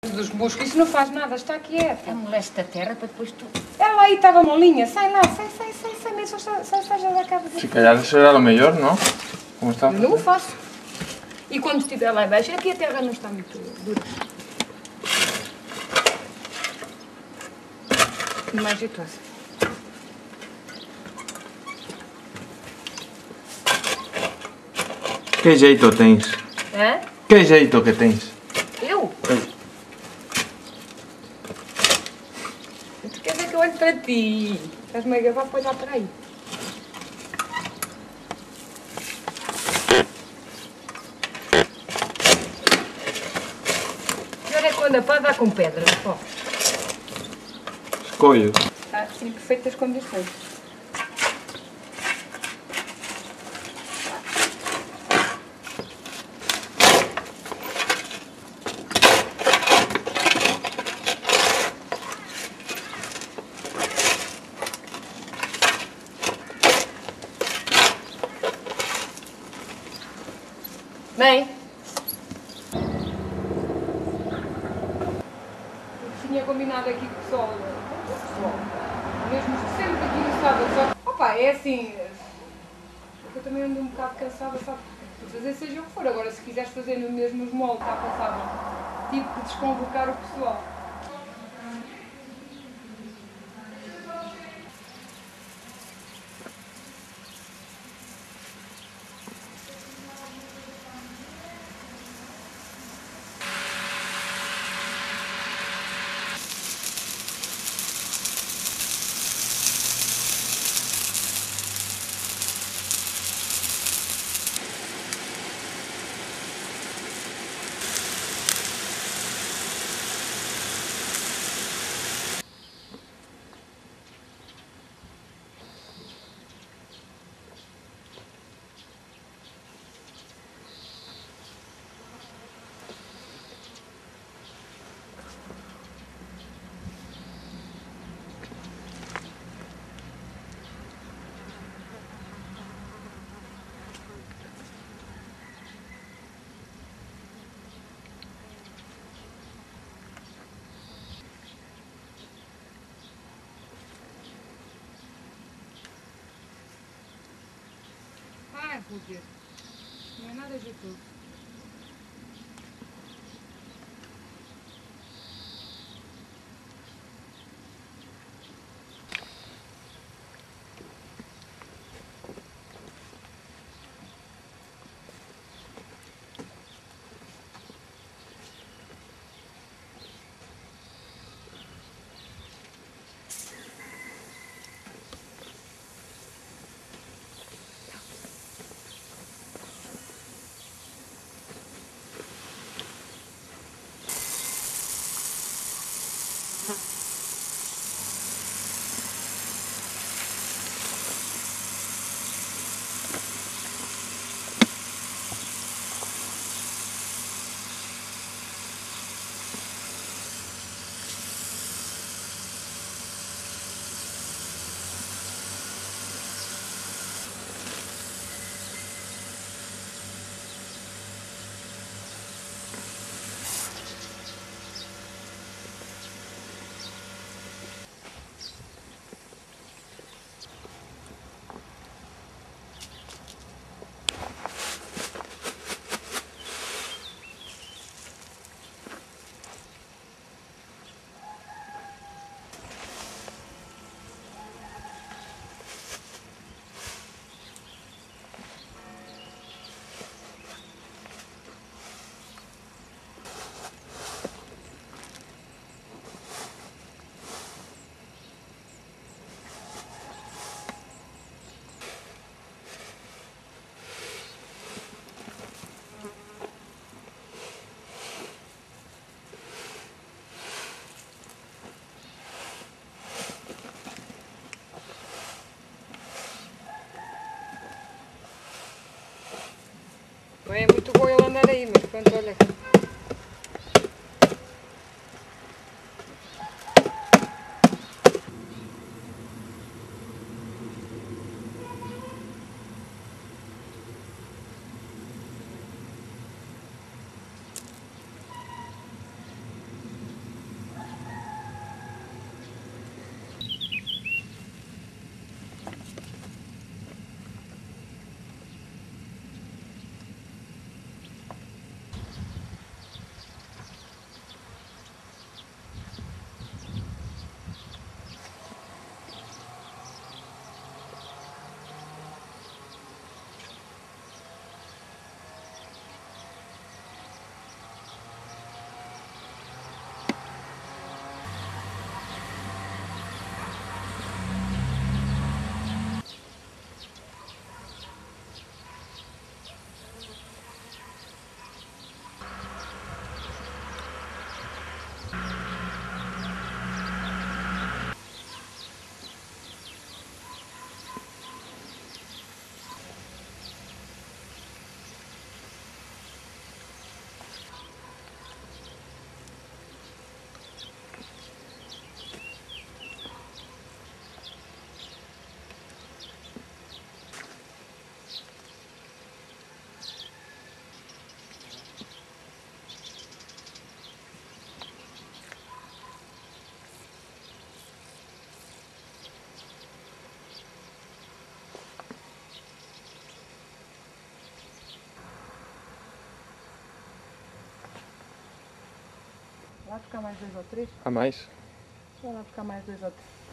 Dos buscos, isso não faz nada, está quieta. Amolece a terra para depois tu... Ela aí estava molinha, sai lá, sai, mesmo, sai já da casa. Se calhar será lo melhor, não? Como está? Eu não o faço. E quando estiver lá embaixo, aqui a terra não está muito dura. Mais jeitosa. Que jeito tens? Hã? Que jeito que tens? Eu? Tu quer dizer que eu olho para ti? Estás-me a gabar para olhar para aí. Pior é quando a pá dá com pedra, ó. Escolho. Está assim, perfeitas condições. Mãe? Eu tinha combinado aqui com o pessoal, mesmo sempre aqui no sábado, só opa, é assim, eu também ando um bocado cansada, sabe? Vou fazer seja o que for, agora se quiseres fazer no mesmo molde que a passada, tive que desconvocar o pessoal. Ah, Rúbia, não é nada jeitoso. Não é muito bom ele andar aí, mas pronto, olha. Vai buscar mais 2 ou 3. Há mais? Já vai buscar mais 2 ou 3.